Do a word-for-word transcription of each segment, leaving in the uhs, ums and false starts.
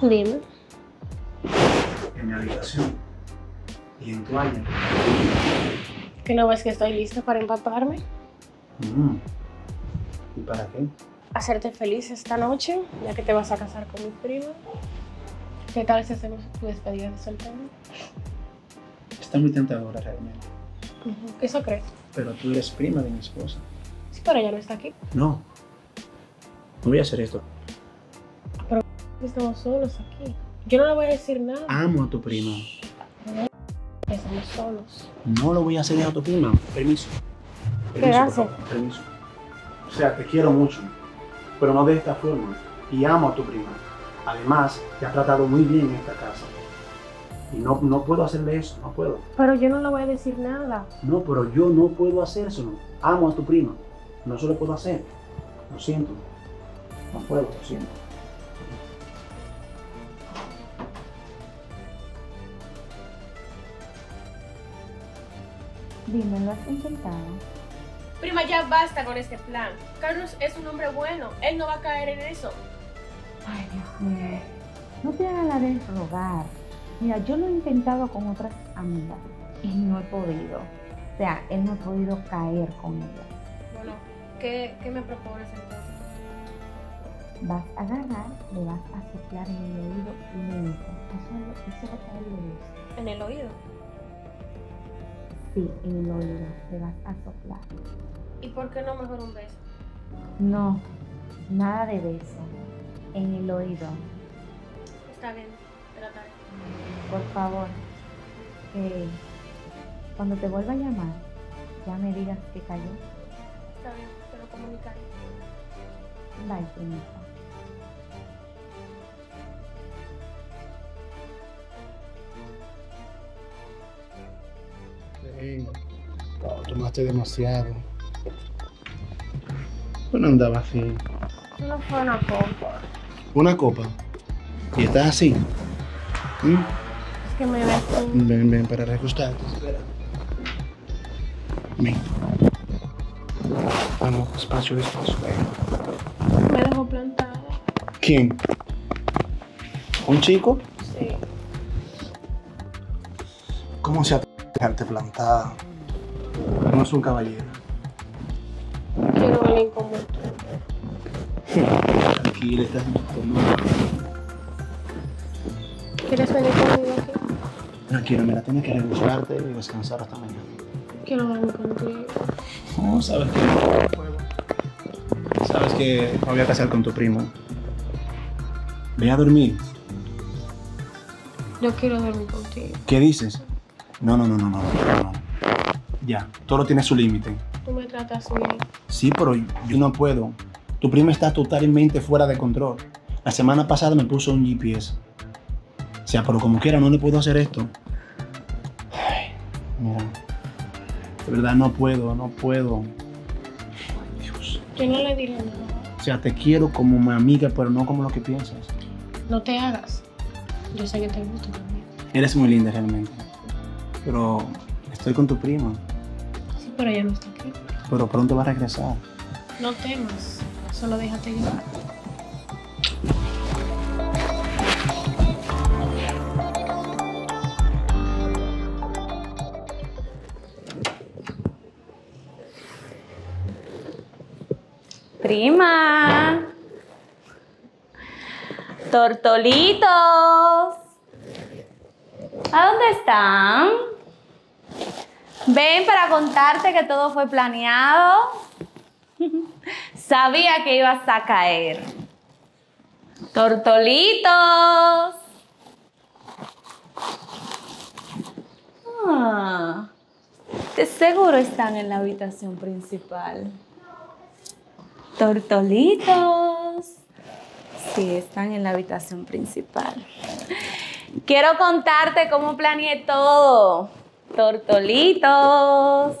Dime. En mi habitación. Y en toalla. ¿Que no ves que estoy lista para empaparme? Mm. ¿Y para qué? Hacerte feliz esta noche, ya que te vas a casar con mi prima. ¿Qué tal si hacemos tu despedida de soltero? Está muy tentadora realmente. Uh-huh. ¿Eso crees? Pero tú eres prima de mi esposa. Sí, pero ella no está aquí. No. No voy a hacer esto. Pero estamos solos aquí. Yo no le voy a decir nada. Amo a tu prima. Estamos solos. No lo voy a hacer a tu prima. Permiso. ¿Qué Permiso, hace? por favor. Permiso. O sea, te quiero mucho. Pero no de esta forma. Y amo a tu prima. Además, te ha tratado muy bien en esta casa. Y no, no puedo hacerle eso. No puedo. Pero yo no le voy a decir nada. No, pero yo no puedo hacer eso. Amo a tu prima. No se lo puedo hacer. Lo siento. No puedo, lo siento. Dime, ¿lo has intentado? Prima, ya basta con este plan. Carlos es un hombre bueno. Él no va a caer en eso. Ay, Dios mío. No te hagas la de rogar. Mira, yo lo he intentado con otras amigas y no he podido. O sea, él no ha podido caer con ella. Bueno, ¿qué, qué me propones entonces? Vas a agarrar, le vas a soplar en el oído lento. Eso, eso es lo que a él le gusta. ¿En el oído? Sí, en el oído. Le vas a soplar. ¿Y por qué no mejor un beso? No, nada de beso. En el oído. Está bien, trataré. Por favor, que cuando te vuelva a llamar, ya me digas que cayó. Está bien, te lo comunicaré. Bye, primita. Sí. Wow, tomaste demasiado. No andaba así. Solo fue una copa. Una copa. ¿Y estás así? ¿Mm? Es que me ves como... Ven, ven, para recostarte. Espera. Ven. Vamos, despacio, despacio. Ven. Me dejó plantada. ¿Quién? ¿Un chico? Sí. ¿Cómo se atreve a dejarte plantada? No es un caballero. Quiero a alguien como tú. Tranquila, estás tomando. ¿Quieres venir conmigo aquí? Tranquila, mira, tienes que recostarte y descansar hasta mañana. Quiero dormir contigo. No, sabes que no puedo. Sabes que me voy a casar con tu primo. Ve a dormir. Yo quiero dormir contigo. ¿Qué dices? No, no, no, no, no, no. Ya, todo tiene su límite. Tú me tratas bien. Sí, pero yo no puedo. Tu prima está totalmente fuera de control. La semana pasada me puso un G P S. O sea, pero como quiera no le puedo hacer esto. Ay, mira. De verdad no puedo, no puedo. Ay, Dios. Yo no le diré nada. O sea, te quiero como mi amiga, pero no como lo que piensas. No te hagas. Yo sé que te gusta también. Eres muy linda realmente. Pero estoy con tu prima. Sí, pero ella no está aquí. Pero pronto va a regresar. No temas. Solo déjate llevar. Prima. Tortolitos. ¿A dónde están? Ven para contarte que todo fue planeado. Sabía que ibas a caer. Tortolitos. Ah, de seguro están en la habitación principal. Tortolitos. Sí, están en la habitación principal. Quiero contarte cómo planeé todo. Tortolitos.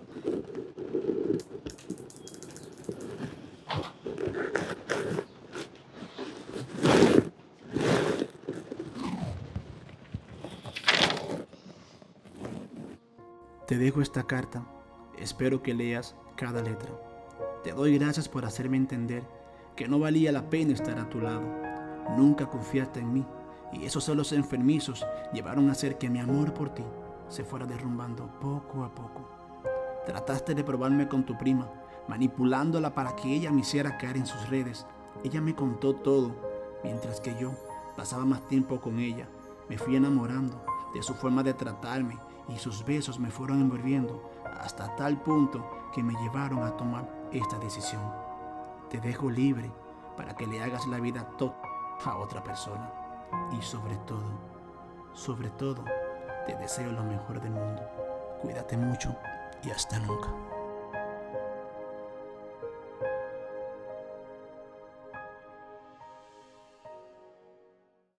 Te dejo esta carta. Espero que leas cada letra. Te doy gracias por hacerme entender que no valía la pena estar a tu lado, Nunca confiaste en mí, y esos celos enfermizos llevaron a hacer que mi amor por ti se fuera derrumbando poco a poco. Trataste de probarme con tu prima, manipulándola para que ella me hiciera caer en sus redes. Ella me contó todo, mientras que yo pasaba más tiempo con ella. Me fui enamorando de su forma de tratarme y sus besos me fueron envolviendo hasta tal punto que me llevaron a tomar esta decisión. Te dejo libre para que le hagas la vida toda a otra persona. Y sobre todo, sobre todo, te deseo lo mejor del mundo. Cuídate mucho y hasta nunca.